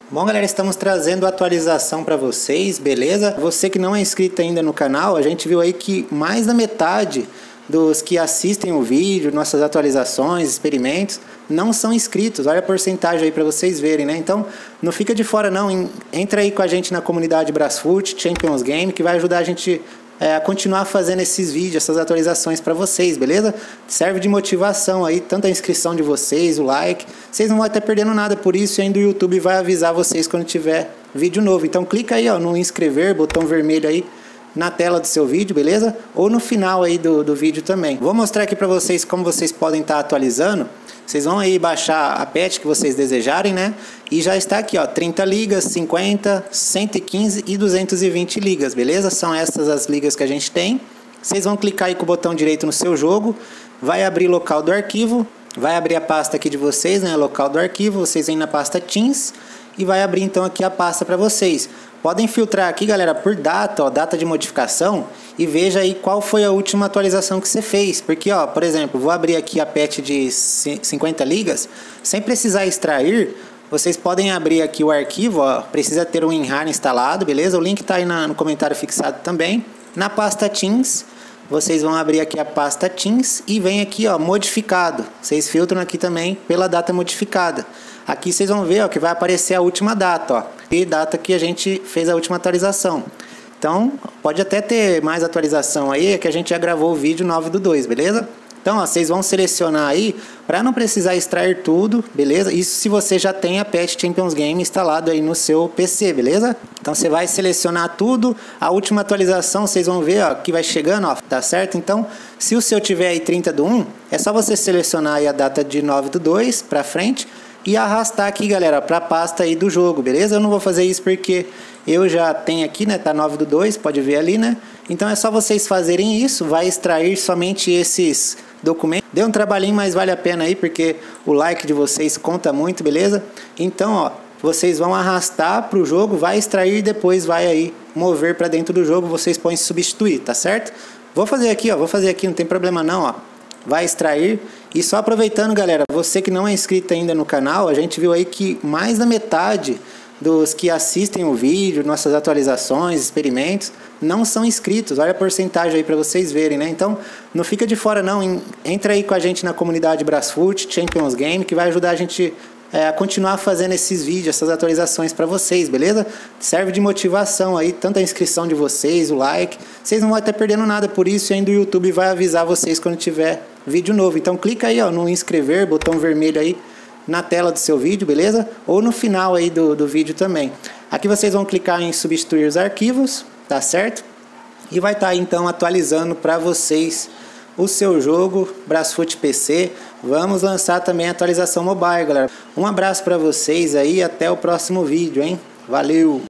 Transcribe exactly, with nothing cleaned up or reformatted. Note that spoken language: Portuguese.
Bom, galera, estamos trazendo atualização para vocês, beleza? Você que não é inscrito ainda no canal, a gente viu aí que mais da metade dos que assistem o vídeo, nossas atualizações, experimentos, não são inscritos. Olha a porcentagem aí para vocês verem, né? Então, não fica de fora não, entra aí com a gente na comunidade Brasfoot Champions Game, que vai ajudar a gente é, a continuar fazendo esses vídeos, essas atualizações para vocês, beleza? Serve de motivação aí, tanto a inscrição de vocês, o like, vocês não vão estar perdendo nada por isso, e ainda o YouTube vai avisar vocês quando tiver vídeo novo. Então clica aí ó, no inscrever, botão vermelho aí na tela do seu vídeo, beleza? Ou no final aí do, do vídeo também. Vou mostrar aqui para vocês como vocês podem estar atualizando. Vocês vão aí baixar a patch que vocês desejarem, né? E já está aqui, ó, trinta ligas, cinquenta, cento e quinze e duzentas e vinte ligas, beleza? São essas as ligas que a gente tem. Vocês vão clicar aí com o botão direito no seu jogo, vai abrir local do arquivo, vai abrir a pasta aqui de vocês, né? Local do arquivo, vocês vêm na pasta Teams e vai abrir então aqui a pasta para vocês. Podem filtrar aqui, galera, por data, ó, data de modificação, e veja aí qual foi a última atualização que você fez. Porque, ó, por exemplo, vou abrir aqui a patch de cinquenta ligas, sem precisar extrair, vocês podem abrir aqui o arquivo, ó, precisa ter um WinRAR instalado, beleza? O link tá aí na, no comentário fixado também. Na pasta Teams, vocês vão abrir aqui a pasta Teams e vem aqui, ó, modificado. Vocês filtram aqui também pela data modificada. Aqui vocês vão ver ó, que vai aparecer a última data, ó, e data que a gente fez a última atualização. Então, pode até ter mais atualização aí, é que a gente já gravou o vídeo nove do dois, beleza? Então, ó, vocês vão selecionar aí, para não precisar extrair tudo, beleza? Isso se você já tem a patch Champions Game instalado aí no seu P C, beleza? Então, você vai selecionar tudo, a última atualização, vocês vão ver ó, que vai chegando, ó, tá certo? Então, se o seu tiver aí trinta do um, é só você selecionar aí a data de nove do dois para frente, e arrastar aqui, galera, para a pasta aí do jogo, beleza? Eu não vou fazer isso porque eu já tenho aqui, né? Tá nove do dois, pode ver ali, né? Então é só vocês fazerem isso, vai extrair somente esses documentos. Deu um trabalhinho, mas vale a pena aí, porque o like de vocês conta muito, beleza? Então, ó, vocês vão arrastar para o jogo, vai extrair e depois vai aí mover para dentro do jogo, vocês podem substituir, tá certo? Vou fazer aqui, ó, vou fazer aqui, não tem problema não, ó. Vai extrair. E só aproveitando, galera, você que não é inscrito ainda no canal, a gente viu aí que mais da metade dos que assistem o vídeo, nossas atualizações, experimentos, não são inscritos. Olha a porcentagem aí para vocês verem, né? Então, não fica de fora não, entra aí com a gente na comunidade Brasfoot Champions Game, que vai ajudar a gente é, a continuar fazendo esses vídeos, essas atualizações para vocês, beleza? Serve de motivação aí, tanto a inscrição de vocês, o like, vocês não vão estar perdendo nada por isso, e ainda o YouTube vai avisar vocês quando tiver vídeo novo. Então clica aí ó, no inscrever, botão vermelho aí na tela do seu vídeo, beleza? Ou no final aí do, do vídeo também. Aqui vocês vão clicar em substituir os arquivos, tá certo? E vai estar então atualizando para vocês o seu jogo Brasfoot P C. Vamos lançar também a atualização mobile, galera. Um abraço para vocês aí, até o próximo vídeo, hein? Valeu!